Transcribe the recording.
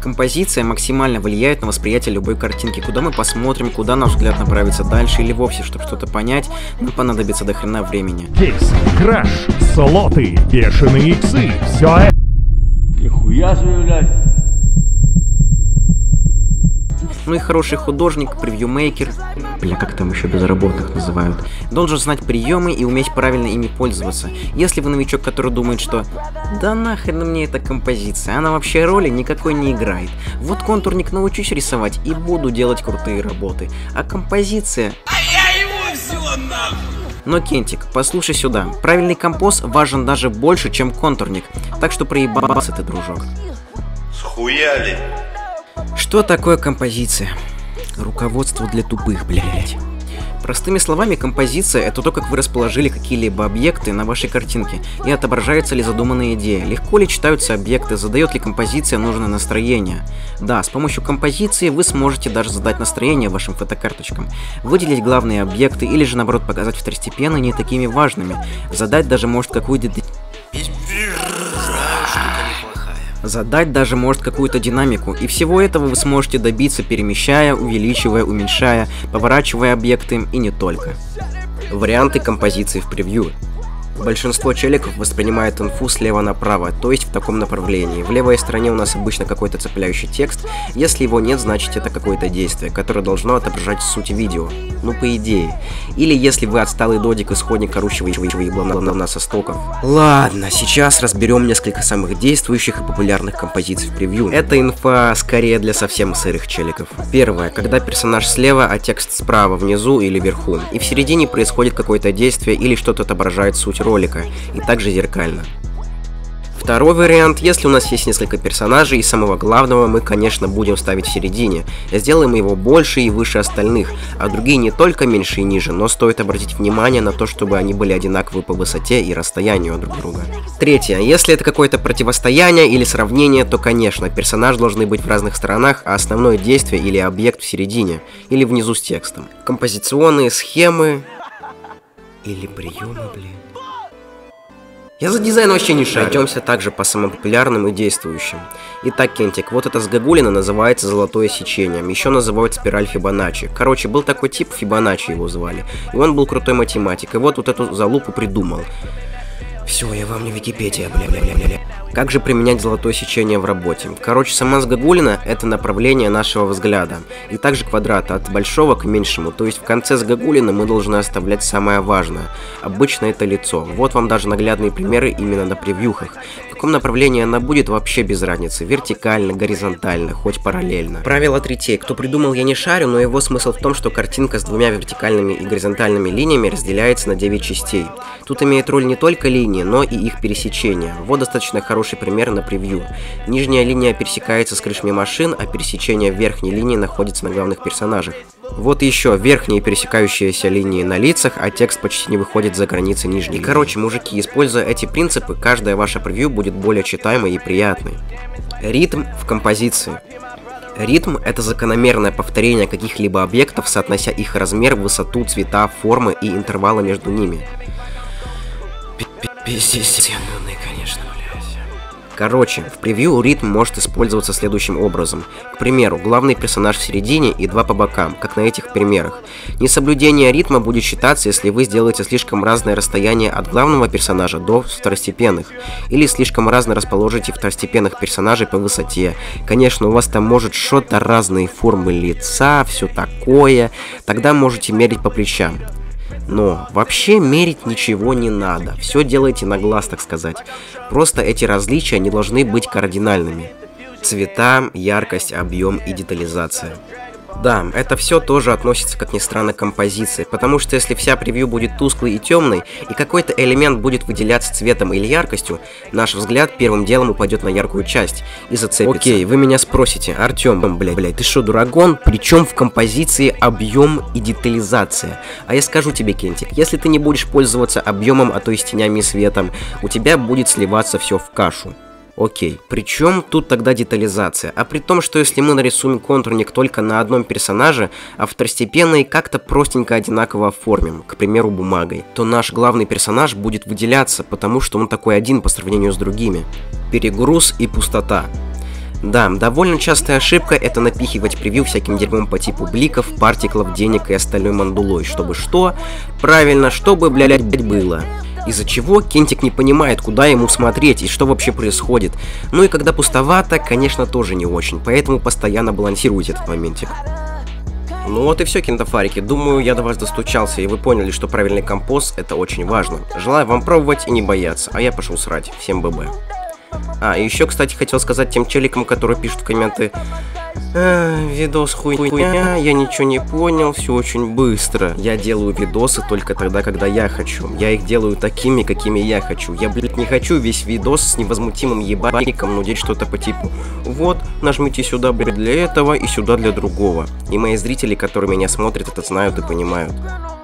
Композиция максимально влияет на восприятие любой картинки. Куда мы посмотрим, куда наш взгляд направится дальше, или вовсе, чтобы что-то понять, нам понадобится до хрена времени. Кейс, краш, слоты, бешеные иксы, все это. Нихуя себе, блядь. Ну и хороший художник, превьюмейкер, как там еще безработных называют, должен знать приемы и уметь правильно ими пользоваться. Если вы новичок, который думает, что да нахрен мне эта композиция, она вообще роли никакой не играет. Вот контурник научусь рисовать и буду делать крутые работы. А композиция... Но, Кентик, послушай сюда. Правильный композ важен даже больше, чем контурник. Так что проебался ты, дружок. Схуяли. Что такое композиция? Руководство для тупых, блядь. Простыми словами, композиция — это то, как вы расположили какие-либо объекты на вашей картинке, и отображается ли задуманная идея, легко ли читаются объекты, задает ли композиция нужное настроение. Да, с помощью композиции вы сможете даже задать настроение вашим фотокарточкам, выделить главные объекты или же наоборот показать второстепенные не такими важными, задать даже может какую-то... Задать даже может какую-то динамику, и всего этого вы сможете добиться, перемещая, увеличивая, уменьшая, поворачивая объекты и не только. Варианты композиции в превью. Большинство челиков воспринимает инфу слева направо, то есть в таком направлении. В левой стороне у нас обычно какой-то цепляющий текст, если его нет, значит это какое-то действие, которое должно отображать суть видео. Ну, по идее. Или если вы отсталый додик, исходник орущего еблана со стоков. Ладно, сейчас разберем несколько самых действующих и популярных композиций в превью. Это инфа скорее для совсем сырых челиков. Первое, когда персонаж слева, а текст справа, внизу или вверху. И в середине происходит какое-то действие или что-то отображает суть ролика, и также зеркально. Второй вариант, если у нас есть несколько персонажей, и самого главного мы, конечно, будем ставить в середине. Сделаем его больше и выше остальных, а другие не только меньше и ниже, но стоит обратить внимание на то, чтобы они были одинаковы по высоте и расстоянию от друг друга. Третье, если это какое-то противостояние или сравнение, то, конечно, персонажи должны быть в разных сторонах, а основное действие или объект в середине, или внизу с текстом. Композиционные схемы... Или приемы, блин. Я за дизайн вообще не шарю. Пройдемся также по самым популярным и действующим. Итак, Кентик, вот эта сгогулина называется золотое сечением, еще называют спираль Фибоначчи. Короче, был такой тип, Фибоначчи его звали, и он был крутой математик, и вот эту залупу придумал. Все, я вам не Википедия, бля-бля-бля-бля. Как же применять золотое сечение в работе? Короче, сама сгогулина — это направление нашего взгляда. И также квадрата от большого к меньшему. То есть в конце сгогулины мы должны оставлять самое важное. Обычно это лицо. Вот вам даже наглядные примеры именно на превьюхах. В каком направлении она будет, вообще без разницы. Вертикально, горизонтально, хоть параллельно. Правило третей. Кто придумал, я не шарю, но его смысл в том, что картинка с двумя вертикальными и горизонтальными линиями разделяется на 9 частей. Тут имеет роль не только линии, но и их пересечение. Вот достаточно хороший пример на превью. Нижняя линия пересекается с крышами машин, а пересечение верхней линии находится на главных персонажах. Вот еще верхние пересекающиеся линии на лицах, а текст почти не выходит за границы нижней. И, короче, мужики, используя эти принципы, каждая ваша превью будет более читаемой и приятной. Ритм в композиции. Ритм — это закономерное повторение каких-либо объектов, соотнося их размер, высоту, цвета, формы и интервалы между ними. Пиздец, конечно, блядь. Короче, в превью ритм может использоваться следующим образом. К примеру, главный персонаж в середине и два по бокам, как на этих примерах. Несоблюдение ритма будет считаться, если вы сделаете слишком разное расстояние от главного персонажа до второстепенных, или слишком разно расположите второстепенных персонажей по высоте. Конечно, у вас там может что-то разные формы лица, все такое, тогда можете мерить по плечам. Но вообще мерить ничего не надо, все делайте на глаз, так сказать. Просто эти различия не должны быть кардинальными. Цвета, яркость, объем и детализация. Да, это все тоже относится, как ни странно, к композиции, потому что если вся превью будет тусклой и темной, и какой-то элемент будет выделяться цветом или яркостью, наш взгляд первым делом упадет на яркую часть и зацепится. Окей, вы меня спросите, Артем, блядь, ты что, дурагон? Причем в композиции объем и детализация? А я скажу тебе, Кентик, если ты не будешь пользоваться объемом, а то и тенями и светом, у тебя будет сливаться все в кашу. Окей, причем тут тогда детализация? А при том, что если мы нарисуем контурник только на одном персонаже, а второстепенные как-то простенько одинаково оформим, к примеру, бумагой, то наш главный персонаж будет выделяться, потому что он такой один по сравнению с другими. Перегруз и пустота. Да, довольно частая ошибка — это напихивать превью всяким дерьмом по типу бликов, партиклов, денег и остальной мандулой. Чтобы что? Правильно, чтобы, блядь, было. Из-за чего Кентик не понимает, куда ему смотреть и что вообще происходит. Ну и когда пустовато, конечно, тоже не очень, поэтому постоянно балансируйте этот моментик. Ну вот и все, кинтофарики. Думаю, я до вас достучался, и вы поняли, что правильный композ — это очень важно. Желаю вам пробовать и не бояться, а я пошел срать. Всем ББ. А, и еще, кстати, хотел сказать тем челикам, которые пишут в комменты: видос хуйня, я ничего не понял, все очень быстро. Я делаю видосы только тогда, когда я хочу. Я их делаю такими, какими я хочу. Я, блядь, не хочу весь видос с невозмутимым ебальником нудеть что-то по типу: вот, нажмите сюда, блядь, для этого и сюда для другого. И мои зрители, которые меня смотрят, это знают и понимают.